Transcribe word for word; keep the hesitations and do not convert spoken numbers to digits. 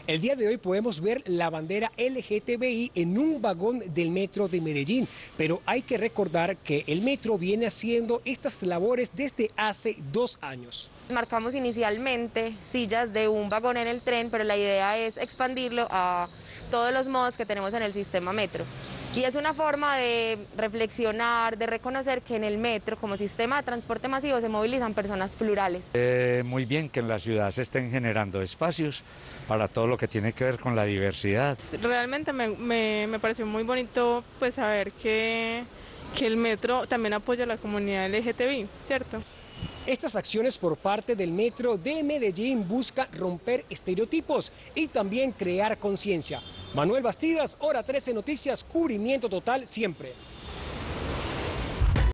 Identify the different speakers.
Speaker 1: El día de hoy podemos ver la bandera L G T B I en un vagón del metro de Medellín, pero hay que recordar que el metro viene haciendo estas labores desde hace dos años.
Speaker 2: Marcamos inicialmente sillas de un vagón en el tren, pero la idea es expandirlo a todos los modos que tenemos en el sistema metro. Y es una forma de reflexionar, de reconocer que en el metro, como sistema de transporte masivo, se movilizan personas plurales.
Speaker 3: Eh, muy bien que en la ciudad se estén generando espacios para todo lo que tiene que ver con la diversidad.
Speaker 4: Realmente me, me, me pareció muy bonito pues saber que, que el metro también apoya a la comunidad L G T B I, ¿cierto?
Speaker 1: Estas acciones por parte del Metro de Medellín buscan romper estereotipos y también crear conciencia. Manuel Bastidas, Hora trece Noticias, cubrimiento total siempre.